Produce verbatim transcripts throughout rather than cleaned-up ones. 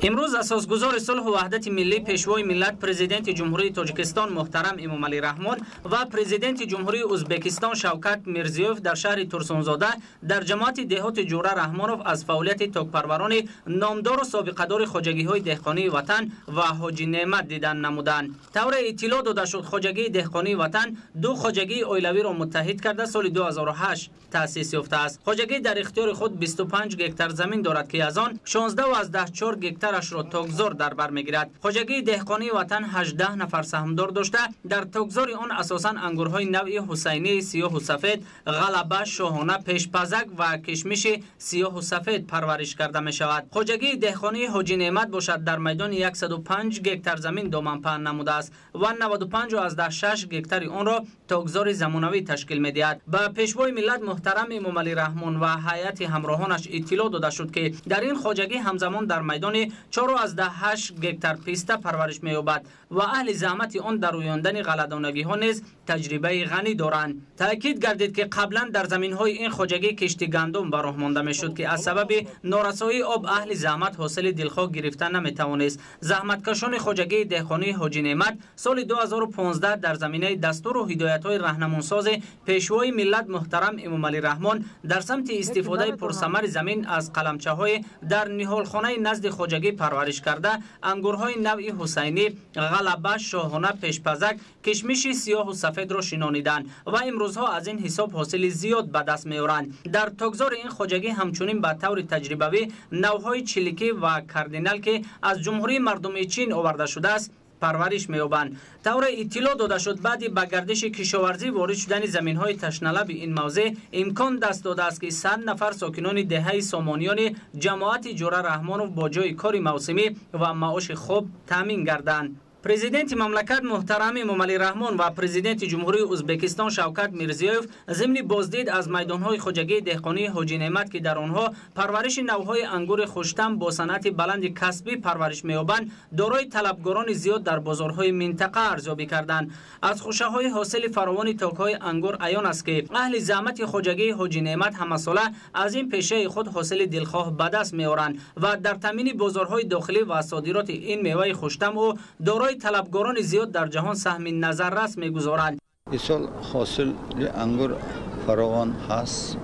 امروز اساسگزار صلح و وحدت ملی پیشوای ملت پرزیدنت جمهوری تاجیکستان محترم امامعلی رحمان و پرزیدنت جمهوری ازبکستان شوکت میرزیوف در شهر ترسونزاده در جماعت دهات جوره رحمانوف از فعالیت تاکپروران نامدار و سابقه‌دار خواجگی‌های دهقانی وطن و حاجی نعمت دیدن نمودند. طور اطلاع داده شد خواجگی دهقانی وطن دو خواجگی اویلوی را متحد کرده سال دو هزار و هشت تأسیس یافته است. خواجگی در اختیار خود بیست و پنج گکتار زمین دارد که از آن شانزده و از ده چهار گکتارش را تاکزار در بر میگیرد. خواجگی دهقانی وطن هجده نفر سهامدار داشته در تاکزار آن اساساً انگورهای نوعی حسینی سیاه و سفید، غلبه، شاهانه، پیشپزک و کشمش سیاه و سفید پرورش کرده می شود. خواجگی دهقانی حاجی نعمت باشد در میدان صد و پنج گکتار زمین دامن پهن نموده است و نود و پنج و از ده شش گکتار آن را تاکزار زمانوی تشکیل می دهد. به پیشوای ملت محترم امامعلی رحمان و هیئت همراهانش اطلاع داده شد که در این خواجگی همزمان در میدان چهار و از ده هشت گکتار پیسته پرورش می یابد و اهل زحمت آن در رویاندن غله‌دانگی ها نیز تجربه غنی دارند. تاکید گردید که قبلا در زمین های این خواجگی کشتی گندم به راه مانده می شد که از سبب نارسایی آب اهل زحمت حاصل دلخواه گرفتن نمی توانست. زحمتکشان خواجگی دهقانی حاجی نعمت سال دو هزار و پانزده در زمینه دستور و هدایت های راهنمونساز پیشوای ملت محترم امامعلی رحمان در سمت استفاده پرثمر زمین از قلمچه های در نهالخانه نزد خواجگی پرورش کرده انگورهای نوعی حسینی، غلبه، شاهانه، پیشپزک، کشمش سیاه و سفید را شنانیدند و امروزها از این حساب حاصل زیاد به دست می‌آورند. در تاکزار این خواجگی همچنین به طور تجربوی نوهای چلیکی و کاردینال که از جمهوری مردمی چین آورده شده است پرورش می‌یابند. طور اطلاع داده شد بعد به گردش کشاورزی وارد شدن زمین‌های تشنه‌لب این موضع امکان دست داده است که صد نفر ساکنان دهه سامانیان جماعت جوره رحمانوف با جای کار موسمی و معاش خوب تامین گردند. پرزیدنت مملکت محترم امامعلی رحمان و پرزیدنت جمهوری ازبکستان شوکت میرزیوف ضمن بازدید از میدانهای خواجگی دهقانی حاجی نعمت که در آنها پرورش نوهای انگور خوشتم با صنعت بلند کسبی پرورش می‌یابند دارای طلبگاران زیاد در بازارهای منطقه ارزیابی کردند. از خوشه‌های حاصل فراوان تاک‌های انگور عیان است که اهل زحمت خواجگی حاجی نعمت همساله از این پیشه خود حاصل دلخواه به دست می‌آورند و در تامین بازارهای داخلی و صادرات این میوه خوشتم و دارای طلبگاران زیاد در جهان سهم نظررس می‌گذارند. این سال حاصل انگور فراوان هست.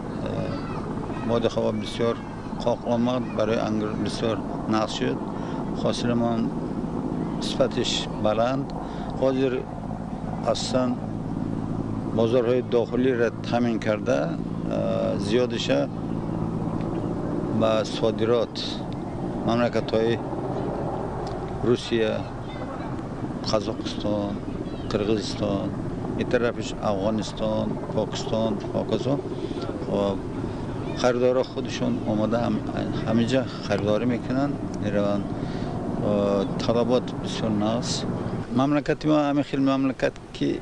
ماده خواه بسیار قاق آمد، برای انگور بسیار نقص شد. حاصل ما صفتش بلند، قادر اصلا بازارهای داخلی را تامین کرده، زیادش به صادرات مملکت‌های روسیه، قزاقستان، قرغیزستان، این طرفش افغانستان، پاکستان، پاکستان و خریدارا خودشون آماده هم همه جا خریداری میکنن. میروند طلبات بسیار ناس. مملکت ما همه خیلی مملکت که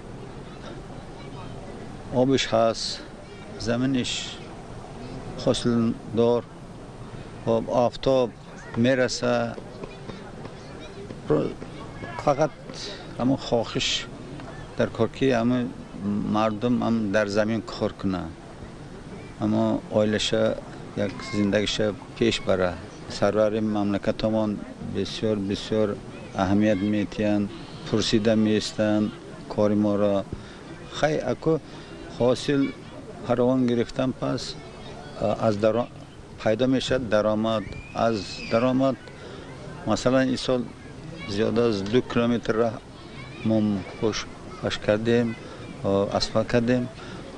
آبش هست، زمینش حاصل دار و آفتاب میرسه. فقط همون خواهش در کار که همه مردم هم در زمین کار کنه، اما آیلش یک زندگیش پیش بره. سرور مملکت همان بسیار بسیار اهمیت میتین، پرسیده میستن کاری ما را. خیلی اکو حاصل فراوان گرفتن پس از درآمد پیدا میشه. درآمد از درآمد مثلا این سال زیاده از دو کیلومتر راه ما خوش خوش کردیم، اسفalt کردیم،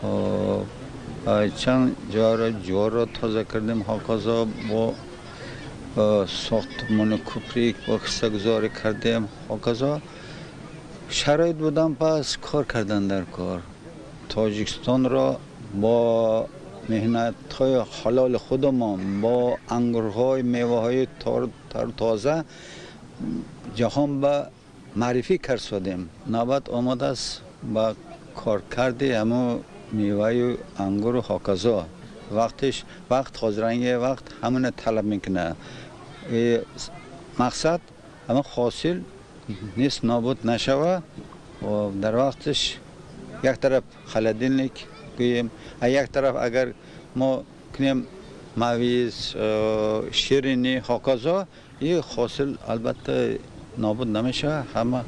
چند جا را جوار را تازه کردیم، هاکازا با ساختمان کوپری با قصه گذاری کردیم. هاکازا شرایط بودن پس کار کردن در کار. تاجیکستان را با مهنت های حلال خودمان با انگورهای میوه های تازه جهان به معرفی کرسادیم. نوبت آمده است با کار کرده همه میوه انگور و هاکازا. وقتش وقت حاضرنگی وقت همون طلب میکنه. مقصد همه حاصل نیست نابود نشوه و در وقتش یک طرف خلدینlik گوییم، یک طرف اگر ما کنیم مویز، شیرینی، هاکازا، این حاصل البته نابود نمیشه، همه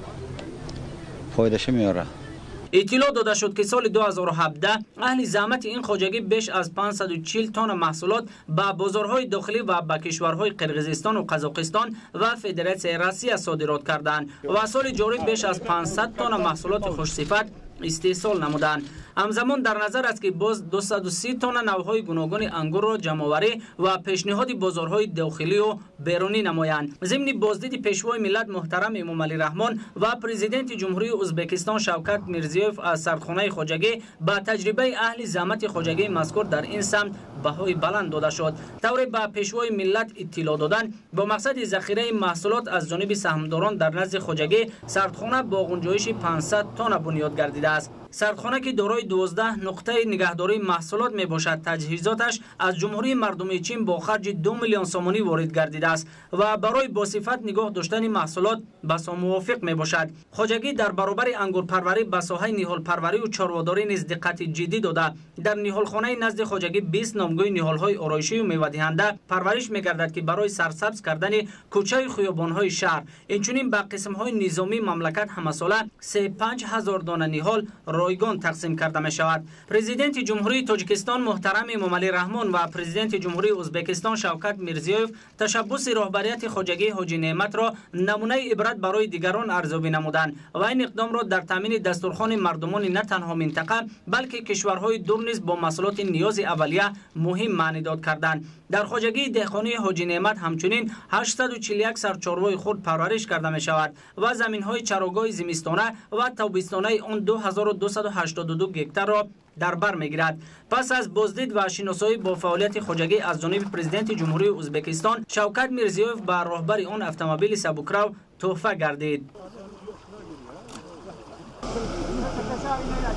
فایدهش میاره. اطلاع داده شد که سال دو هزار و هفده اهل زحمت این خواجگی بیش از پانصد و چهل تن محصولات به بازارهای داخلی و به کشورهای قرقیزستان و قزاقستان و فدراسیون روسیه صادرات کردند و سال جاری بیش از پانصد تن محصولات خوش‌صفت استحصال نمودند. همزمان در نظر است که باز دویست و سی تن نوهای گوناگون انگور را جمع‌آوری و پیشنهاد بازارهای داخلی و بیرونی نمایند. ضمن بازدید پیشوای ملت محترم امامعلی رحمان و پرزیدنت جمهوری ازبکستان شوکت میرزیوف از سردخانه خواجگی با تجربه اهل زحمت خواجگی مذکور در این سمت بهای بلند داده شد. طوری به پیشوای ملت اطلاع دادن با مقصد ذخیره محصولات از جانب سهامداران در نزد خواجگی سردخانه با گنجایش پانصد تن بنیاد گردیده است. سردخانه که دارای دوازده نقطه نگهداری محصولات می باشد، تجهیزاتش از جمهوری مردمی چین با خرج دو میلیون سومانی وارد گردیده است و برای با صفت نگاه داشتن محصولات بس موافق می باشد. خواجگی در برابر انگور پروری به ساحه نهال پروری و چاره‌داری نیز دقت جدی داده. در نهال خانه نزد خواجگی بیست نامگوی نهال های آرایشی و میوه دهنده پرورش می گردد که برای سرسبز کردن کوچه خیابان های شهر اینچنین به قسم های نظامی مملکت همساله سی و پنج هزار دانه نهال رایگان تقسیم کرده می شود. پرزیدنت جمهوری تاجیکستان محترم امامعلی رحمان و پرزیدنت جمهوری ازبکستان شوکت میرزیوف تشبث رهبریت خواجگی حاجی نعمت را نمونه عبرت برای دیگران ارزیابی نمودند و این اقدام را در تامین دسترخوان مردمان نه تنها منطقه بلکه کشورهای دور نیز با محصولات نیاز اولیه مهم معنی داد کردند. در خواجگی دهقانی حاجی نعمت همچنین هشتصد و چهل و یک سرچارهای خرد پرورش کرده می شود و زمین‌های چراگاه زمستانه و تابستانه آن دو هزار و دویست و هشتاد و دو گکتار را در بر میگیرد. پس از بازدید و شناسایی با فعالیت خواجگی از جانب پرزیدنت جمهوری ازبکستان شوکت میرزیوف به راهبر آن اتومبیل سبکرو تحفه گردید.